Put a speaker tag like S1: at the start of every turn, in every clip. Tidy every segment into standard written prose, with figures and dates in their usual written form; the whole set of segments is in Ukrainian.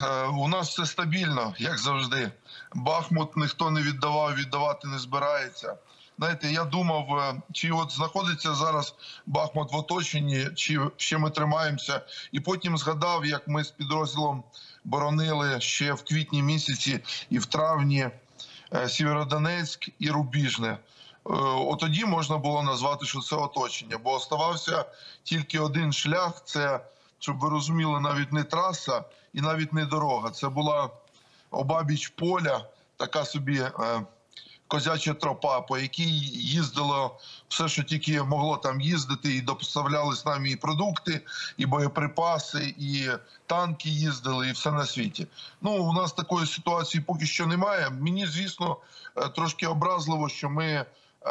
S1: У нас все стабільно, як завжди. Бахмут ніхто не віддавав, віддавати не збирається. Знаєте, я думав, чи от знаходиться зараз Бахмут в оточенні, чи ще ми тримаємося. І потім згадав, як ми з підрозділом боронили ще в квітні місяці і в травні Сєвєродонецьк і Рубіжне. От тоді можна було назвати, що це оточення, бо оставався тільки один шлях – це, щоб ви розуміли, навіть не траса і навіть не дорога. Це була обабіч поля, така собі козяча тропа, по якій їздило все, що тільки могло там їздити, і доставлялись нам і продукти, і боєприпаси, і танки їздили, і все на світі. Ну, у нас такої ситуації поки що немає. Мені, звісно, трошки образливо, що ми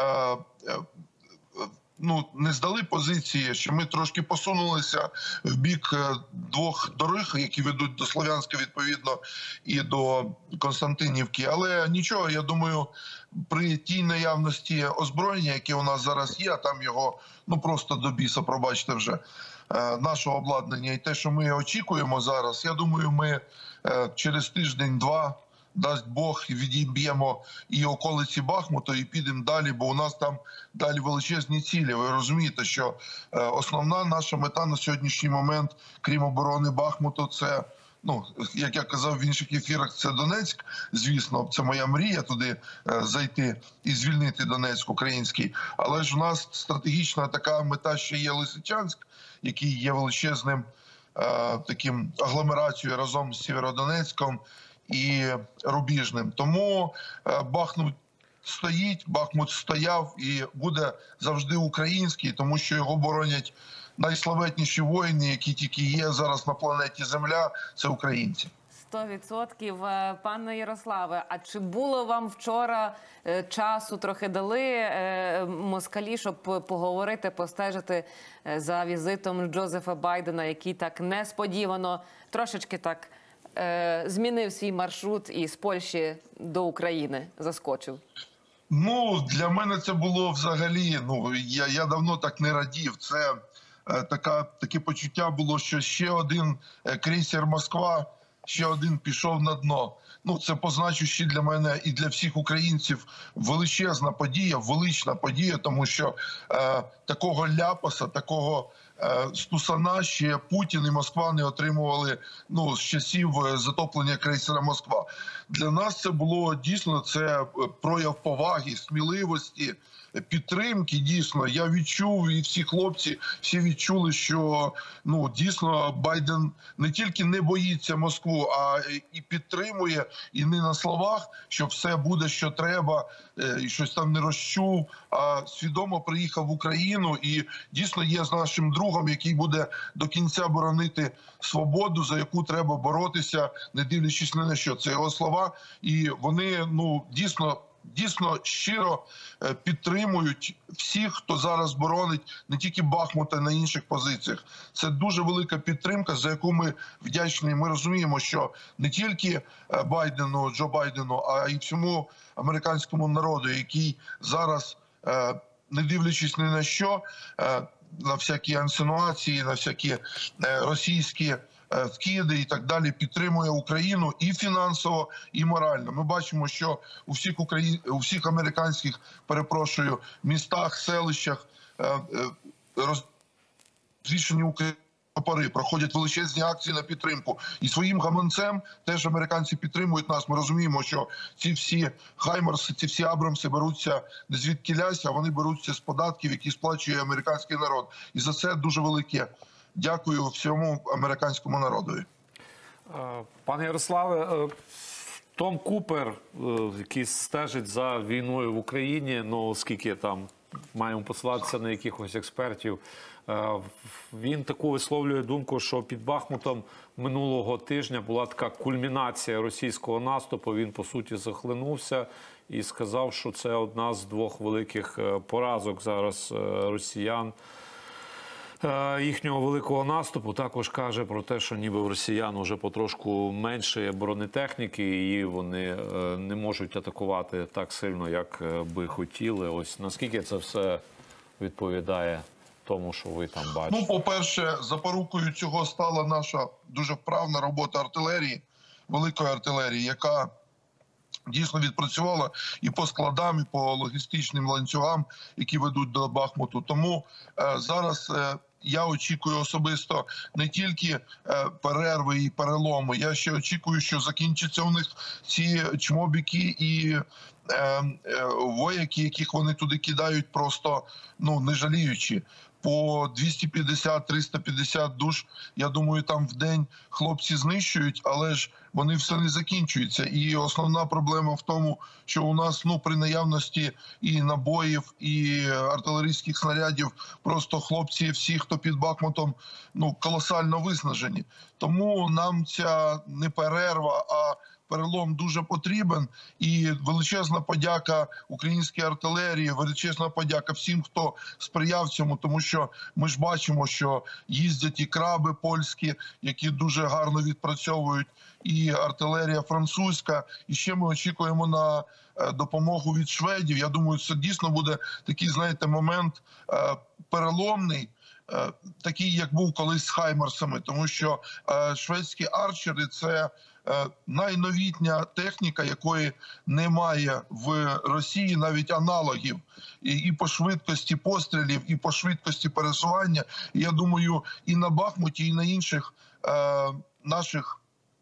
S1: не здали позиції, що ми трошки посунулися в бік двох доріг, які ведуть до Слов'янська, відповідно, і до Константинівки. Але нічого, я думаю, при тій наявності озброєння, яке у нас зараз є, а там його, просто до біса, пробачте вже, нашого обладнання, і те, що ми очікуємо зараз, я думаю, ми через тиждень-два, дасть Бог, відіб'ємо і околиці Бахмута, і підемо далі, бо у нас там далі величезні цілі. Ви розумієте, що основна наша мета на сьогоднішній момент, крім оборони Бахмуту, це, як я казав в інших ефірах, це Донецьк, звісно, це моя мрія туди зайти і звільнити Донецьк український. Але ж у нас стратегічна така мета ще є Лисичанськ, який є величезним таким агломерацією разом з Сєвєродонецьком і Рубіжним. Тому Бахмут стоїть, Бахмут стояв і буде завжди український, тому що його боронять найславетніші воїни, які тільки є зараз на планеті Земля, це українці.
S2: 100%. Пане Ярославе, а чи було вам вчора часу, трохи дали москалі, щоб поговорити, постежити за візитом Джозефа Байдена, який так несподівано, трошечки так змінив свій маршрут і з Польщі до України заскочив?
S1: Для мене це було взагалі, я давно так не радів. Це таке почуття було, що ще один крейсер «Москва», ще один пішов на дно. Це позначуще для мене і для всіх українців величезна подія, велична подія, тому що такого ляпаса, такого стусана ще Путін і Москва не отримували з часів затоплення крейсера «Москва». Для нас це було дійсно, це прояв поваги, сміливості, підтримки. Дійсно, я відчув, і всі хлопці, всі відчули, що дійсно Байден не тільки не боїться Москву, а і підтримує, і не на словах, що все буде, що треба, і щось там не розчув, а свідомо приїхав в Україну і дійсно є з нашим другом, який буде до кінця боронити свободу, за яку треба боротися, не дивлячись ні на що. Це його слова, і вони дійсно щиро підтримують всіх, хто зараз боронить не тільки Бахмут, а й на інших позиціях. Це дуже велика підтримка, за яку ми вдячні. Ми розуміємо, що не тільки Джо Байдену, а й всьому американському народу, який зараз, не дивлячись ні на що, на всякі інсинуації, на всякі російські вкиди і так далі, підтримує Україну і фінансово, і морально. Ми бачимо, що у всіх американських, містах, селищах розвішені українські прапори, проходять величезні акції на підтримку. І своїм гаманцем теж американці підтримують нас. Ми розуміємо, що ці всі хаймерси, ці всі абрамси беруться не звідкілясь, а вони беруться з податків, які сплачує американський народ. І за це дуже велике дякую всьому американському народові.
S3: Пане Ярославе, Том Купер, який стежить за війною в Україні, оскільки там маємо посилатися на якихось експертів, він таку висловлює думку, що під Бахмутом минулого тижня була така кульмінація російського наступу. Він, по суті, захлинувся і сказав, що це одна з двох великих поразок зараз росіян їхнього великого наступу. Також каже про те, що ніби в росіян вже потрошку менше бронетехніки і вони не можуть атакувати так сильно, як би хотіли. Ось наскільки це все відповідає тому, що ви там бачите?
S1: По-перше, запорукою цього стала наша дуже вправна робота артилерії. великої артилерії, яка дійсно відпрацювала і по складам, і по логістичним ланцюгам, які ведуть до Бахмуту. Тому зараз я очікую особисто не тільки перерви і переломи. Я ще очікую, що закінчаться у них ці чмобіки і вояки, яких вони туди кидають, просто не жаліючи. По 250-350 душ, я думаю, там в день хлопці знищують, але ж вони все не закінчуються. І основна проблема в тому, що у нас при наявності і набоїв, і артилерійських снарядів, просто хлопці всі, хто під Бахмутом, колосально виснажені. Тому нам ця не перерва, а перелом дуже потрібен, і величезна подяка українській артилерії, величезна подяка всім, хто сприяв цьому, тому що ми ж бачимо, що їздять і краби польські, які дуже гарно відпрацьовують, і артилерія французька, і ще ми очікуємо на допомогу від шведів. Я думаю, це дійсно буде такий, знаєте, момент переломний, такий, як був колись з хаймерсами, тому що шведські арчери – це найновітня техніка, якої немає в Росії, навіть аналогів і по швидкості пострілів, і по швидкості пересування. І я думаю, і на Бахмуті, і на інших наших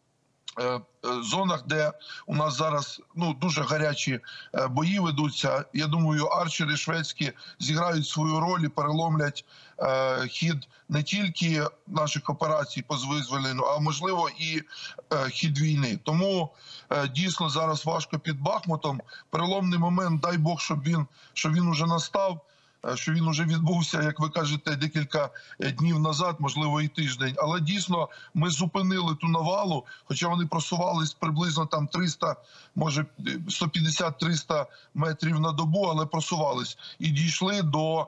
S1: зонах, де у нас зараз дуже гарячі бої ведуться, я думаю, арчери шведські зіграють свою роль і переломлять хід не тільки наших операцій по визволенню, а можливо і хід війни. Тому дійсно зараз важко під Бахмутом. Переломний момент, дай Бог, щоб він уже настав, що він вже відбувся, як ви кажете, декілька днів назад, можливо, і тиждень. Але дійсно ми зупинили ту навалу, хоча вони просувались приблизно там 300, може 150-300 метрів на добу, але просувались. І дійшли до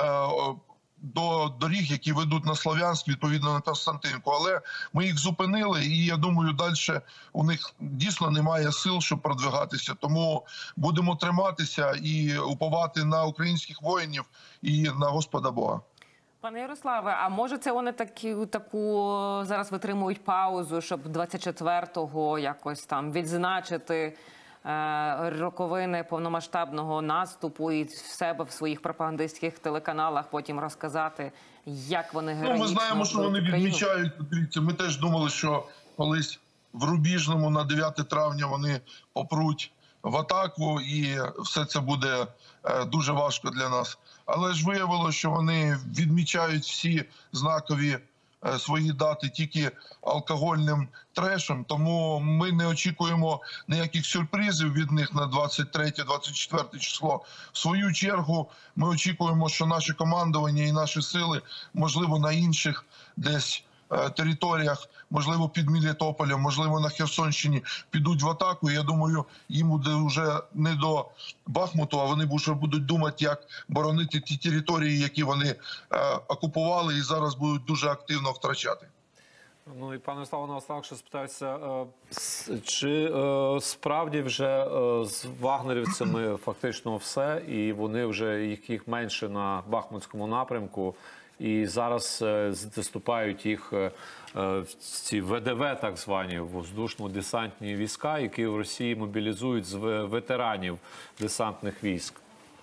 S1: доріг, які ведуть на Слов'янськ, відповідно на Константинівку. Але ми їх зупинили, і я думаю, далі у них дійсно немає сил, щоб продвигатися. Тому будемо триматися і уповати на українських воїнів і на Господа Бога.
S2: Пане Ярославе, а може це вони таку зараз витримують паузу, щоб 24-го якось там відзначити роковини повномасштабного наступу і в себе в своїх пропагандистських телеканалах потім розказати, як вони героїчно...
S1: Ми знаємо, що вони відмічають. Дивіться, ми теж думали, що колись в Рубіжному на 9 травня вони попруть в атаку, і все це буде дуже важко для нас. Але ж виявилося, що вони відмічають всі знакові свої дати тільки алкогольним трешем, тому ми не очікуємо ніяких сюрпризів від них на 23-24 число. В свою чергу ми очікуємо, що наше командування і наші сили, можливо, на інших десь територіях, можливо, під Мелітополем, можливо, на Херсонщині, підуть в атаку. Я думаю, їм буде вже не до Бахмуту, а вони вже будуть думати, як боронити ті території, які вони окупували і зараз будуть дуже активно втрачати.
S3: Ну і пане Славо, наостанок ще спитаюся, чи справді вже з вагнерівцями фактично все, і вони вже їх менше на Бахмутському напрямку, і зараз заступають їх ці ВДВ, так звані, воздушно-десантні війська, які в Росії мобілізують з ветеранів десантних військ?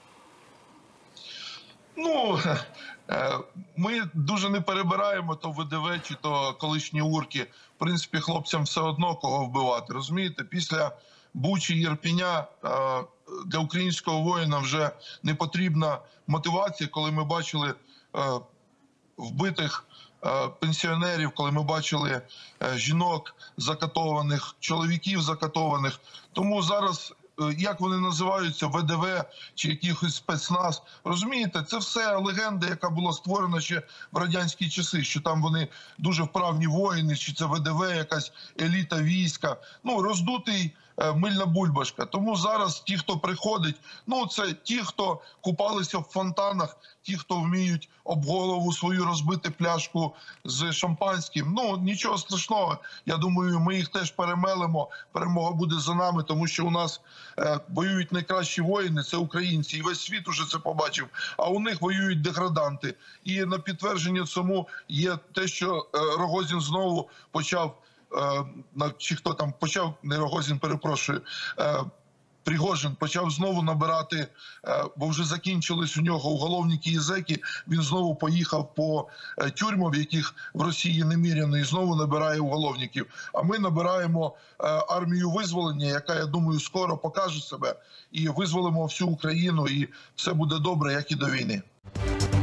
S1: Ну, ми дуже не перебираємо то ВДВ чи то колишні урки. В принципі, хлопцям все одно кого вбивати. Розумієте, після Бучі і Ірпеня для українського воїна вже не потрібна мотивація, коли ми бачили вбитих пенсіонерів, коли ми бачили жінок закатованих, чоловіків закатованих. Тому зараз, як вони називаються, ВДВ чи якихось спецназ, розумієте, це все легенда, яка була створена ще в радянські часи, що там вони дуже вправні воїни, чи це ВДВ, якась еліта війська. Ну, роздутий мильна бульбашка. Тому зараз ті, хто приходить, ну, це ті, хто купалися в фонтанах, ті, хто вміють об голову свою розбити пляшку з шампанським. Ну, нічого страшного. Я думаю, ми їх теж перемелимо. Перемога буде за нами, тому що у нас воюють найкращі воїни, це українці. І весь світ уже це побачив. А у них воюють деграданти. І на підтвердження цьому є те, що Рогозін знову почав чи хто там почав, не Рогозін, перепрошую, Пригожин почав знову набирати, бо вже закінчились у нього уголовники і зеки, він знову поїхав по тюрмам, в яких в Росії неміряно, і знову набирає уголовників. А ми набираємо армію визволення, яка, я думаю, скоро покаже себе, і визволимо всю Україну, і все буде добре, як і до війни.